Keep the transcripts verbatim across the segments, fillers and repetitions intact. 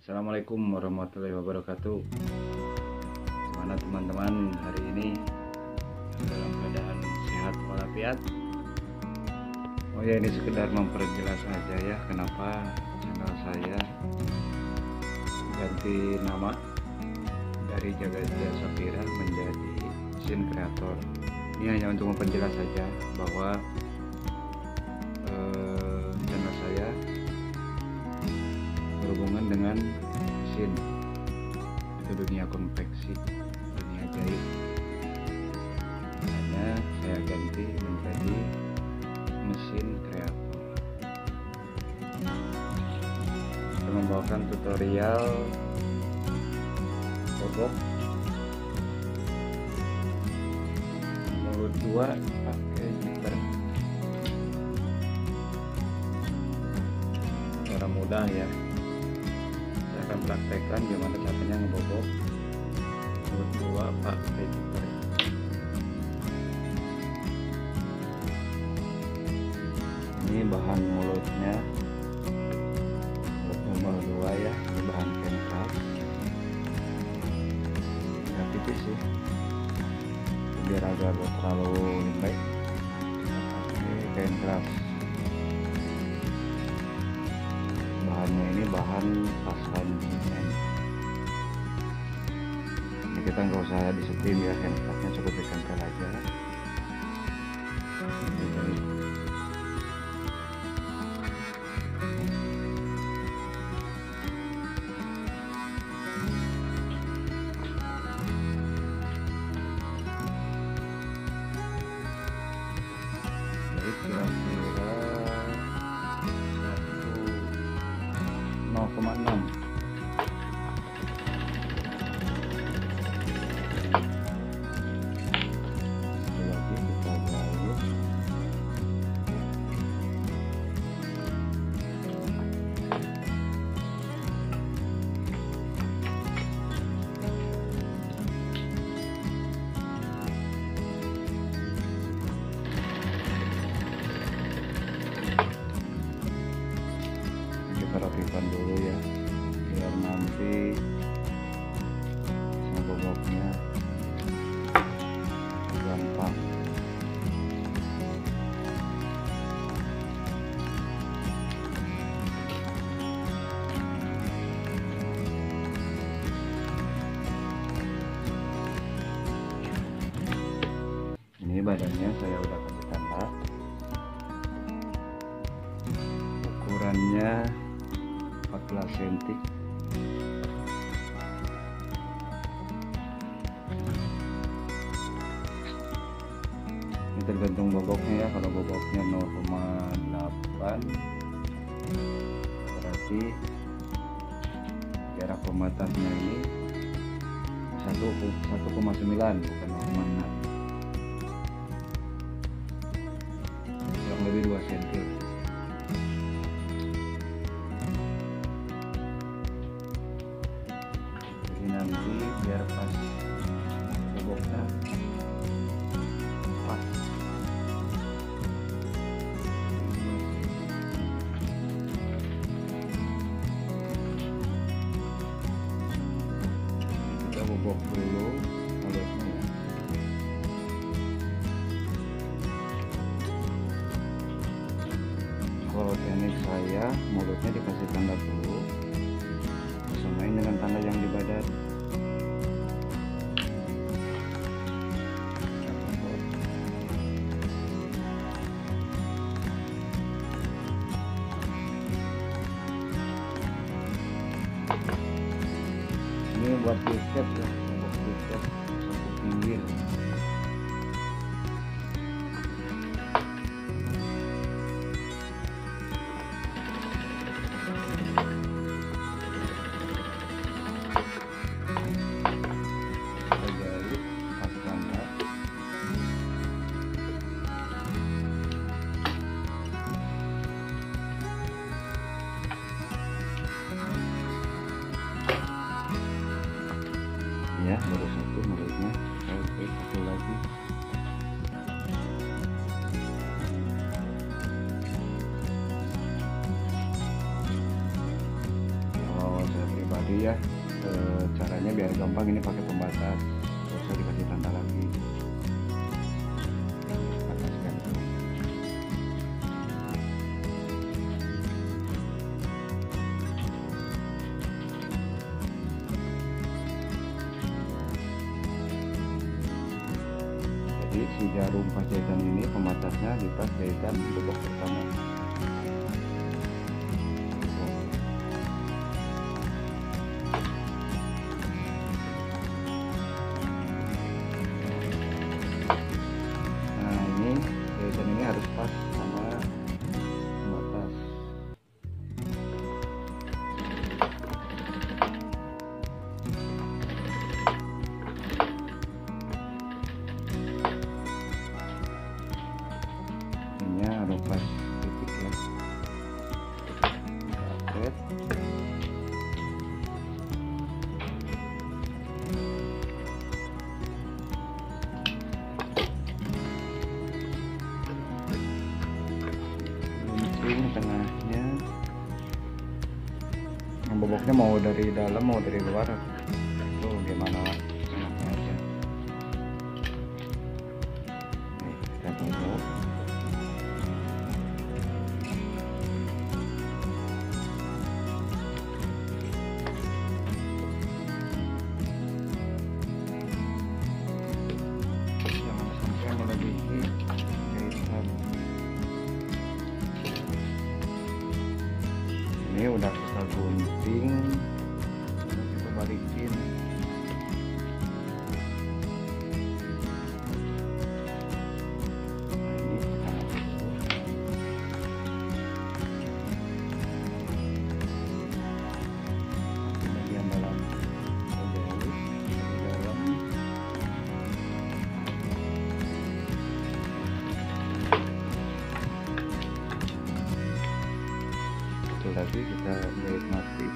Assalamualaikum warahmatullahi wabarakatuh. Gimana teman-teman hari ini, dalam keadaan sehat walafiat? Oh ya, ini sekedar memperjelas aja ya kenapa channel saya ganti nama dari Jagadja Sapira menjadi Sin Creator. Ini hanya untuk memperjelas saja bahwa eh, channel saya berhubungan dengan mesin, itu dunia konveksi, dunia jahit. Makanya saya ganti menjadi mesin kreator. Saya membawakan tutorial bobok mulut dua pakai gitar. Cara mudah ya, akan praktekkan gimana caranya ngebobok mulut dua pakai gitar. Ini bahan mulutnya, mulut nomor dua ya, ini bahan kain keras, nggak tipis sih, biar agak gak terlalu lembek. Ini kain keras, bahannya ini bahan pasran semen. Ini kita nggak usah disetim ya, kain kerasnya cukup ditempel aja. Jadi kira-kira nol koma enam. Lagi kita garis. Kita rapikan dulu ya, biar nanti ngeboboknya gampang. Ini badannya saya udah kasih tanda, ukurannya empat belas sentimeter. Ini tergantung boboknya ya, kalau boboknya nol koma delapan berarti jarak pembatasnya ini satu koma sembilan, bukan nol koma enam, kurang lebih dua sentimeter. Nanti biar pas boboknya pas. Kita bobok dulu mulutnya ya. Kalau teknik saya, mulutnya dikasih tanda dulu, samain dengan tanda yang di badan. Ini buat tiket ya, buat tiket satu pinggir. Kita jahit pas banget. Ya, baru satu mulutnya. Oke, satu lagi. Kalau saya pribadi tadi ya. E, caranya biar gampang, ini pakai pembatas, nggak usah dikasih tanda lagi. Bataskan. Jadi si jarum pas jahitan ini pembatasnya di pas jahitan bobok pertama. Dan ini harus pas sama pembatas. Ini harus pas titik ya. Set. Tengahnya, yang boboknya mau dari dalam mau dari luar, tuh gimana enaknya aja. Nih, kita tutup. Jangan sampai melebihi jahitan. Ini udah kita gunting, kita balikin. Ini bagian dalam, dalam. Lagi kita jahit mati.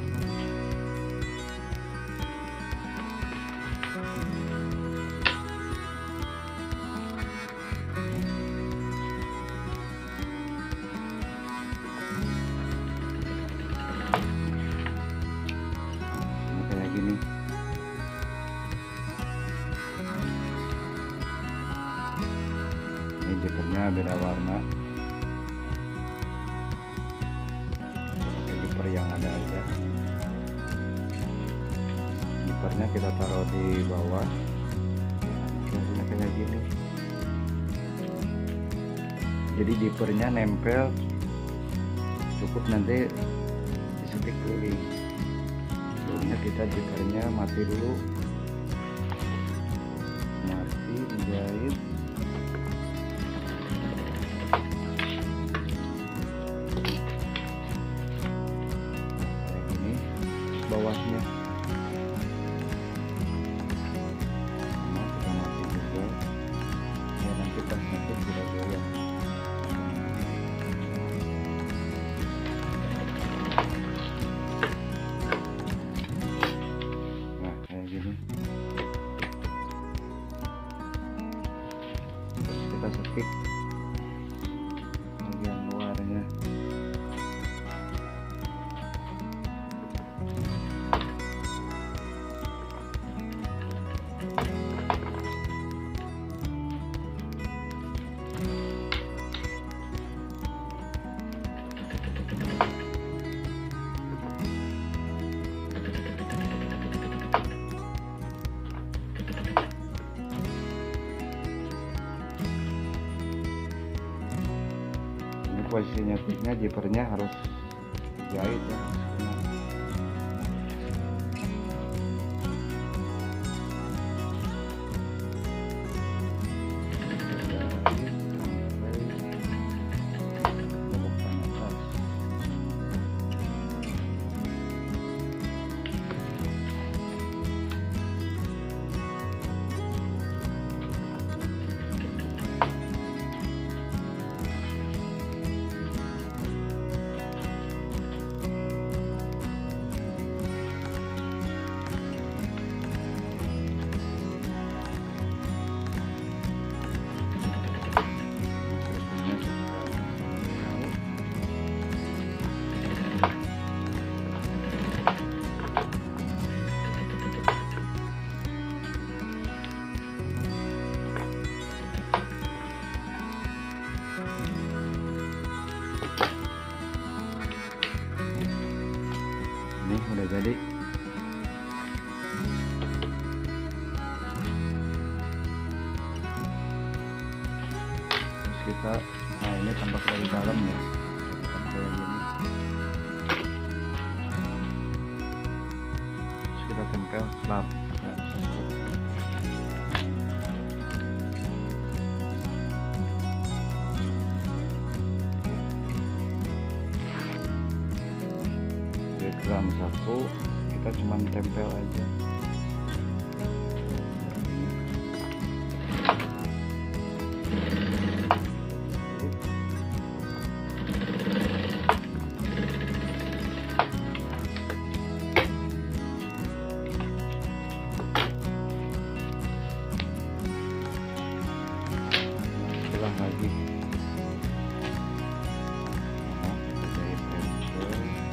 Nah, kayak gini. Ini jipernya beda warna. Yang ada aja, jipernya kita taruh di bawah, nah, kayak gini. Jadi jipernya nempel, cukup nanti disuntik keliling. Sebelumnya kita jipernya mati dulu, mati dijahit. Bawahnya nah, kita mati juga ya, nanti pas nanti tidak goyang. Nah kayak gini, terus kita setik bagian luarnya. Posisinya tiknya jipernya harus jahit ya. Ini udah jadi. Terus kita, nah ini tampak dari dalam ya, kayak gini. Terus kita tempel lap. Diagram satu kita cuman tempel aja. Setelah lagi nah, kita jahit pencil.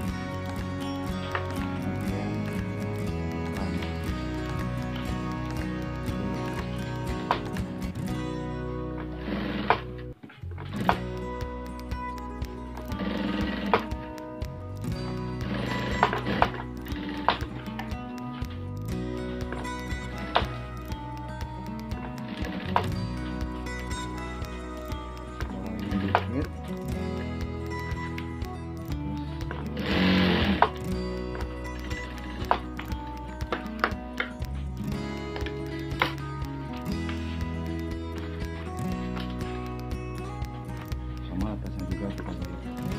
Sama atasnya juga kita lihat.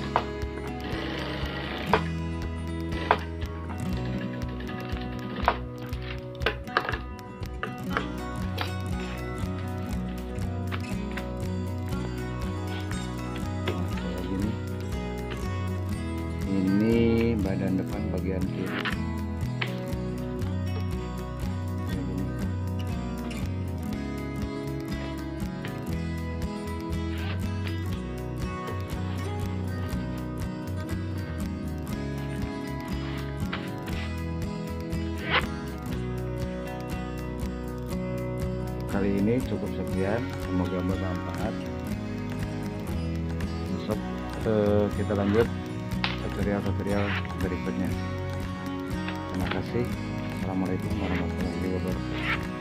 Ini badan depan bagian kiri. Kali ini cukup sekian, semoga bermanfaat. Besok eh, kita lanjut tutorial-tutorial berikutnya. Terima kasih. Assalamualaikum warahmatullahi wabarakatuh.